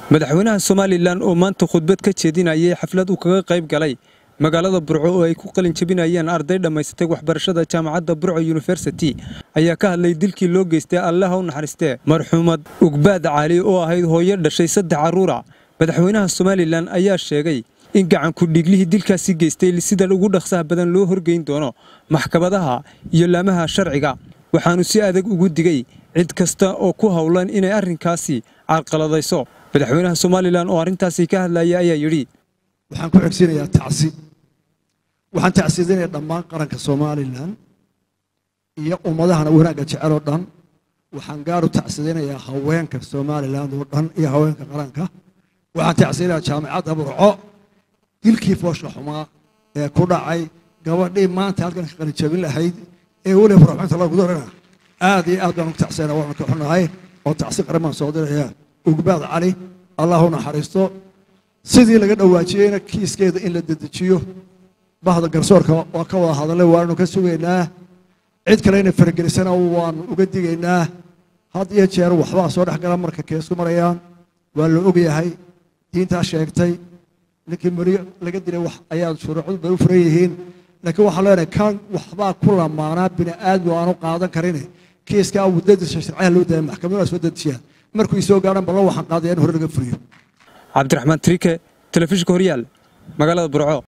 madaxweynaha Soomaaliland oo maanta khudbad ka jeedinayay xaflad uu kaga qayb galay magaalada Burco oo ay ku qalin jabinayaan arday dhamaystay waxbarashada jaamacadda Burco University ayaa ka hadlay dilkii loo geystay Allah u naxariistay marxuumad Ugbaad Cali oo ahayd hooyo dhashay 3 caruur ah. madaxweynaha Soomaaliland ayaa sheegay in gacan ku dhiglihii dilkaasi geystay sida ugu dhaqsaha badan loo horgeyn doono maxkamadaha iyo laamaha sharciga, waxaanu si adag ugu digay cid kasta oo ku hawlan inay arrinkaasi carqaladayso. madaxweynaha Soomaaliland oo arrintaasi ka hadlayay ayaa yiri waxaan ku xigsiinayaa tacsi waxaan tacsiidinayaa dhammaan qaranka Soomaaliland iyo ummadaha wanaagga jecel oo dhan. waxaan gaar u tacsiidinayaa haweenka Soomaaliland oo dhan iyo haweenka qaranka. waxaan tacsiidinayaa jaamacadda Burco dilkii foosha xumaa ee ku dhacay gabadhii maanta halkan ka qalin jabin lahayd ee wali farxanta la gudorana aad iyo aad baan u tacsiinaa waxaan ka xunahay oo tacsi qaran soo diraya Ugbaad Cali Allah u naxariisto sidii laga dhawaajiyayna kiiskeeda in la dedejiyo bahda garsoorka oo ka wada hadalay waanu ka sugeynaa cid kale inay fargelisana waan uga digaynaa had iyo jeer waxba soo dhaxgala marka keesku marayaan waa la og yahay diinta sheegtay laakiin mariyo laga dilay wax ayaa shuruucdu bay u furan yihiin laakiin waxa la yiraahdaa kan waxba ku lamaana bini aadmi aanu qaadan karin kiiska wadada sharciga loo daayo maxkamadda soo dedejiyaa markuu soo gaaran bal waxaan qaadayaan hore laga furiyo. Cabdiraxmaan Trike, telefishinka Horyaal, magaalada Burco.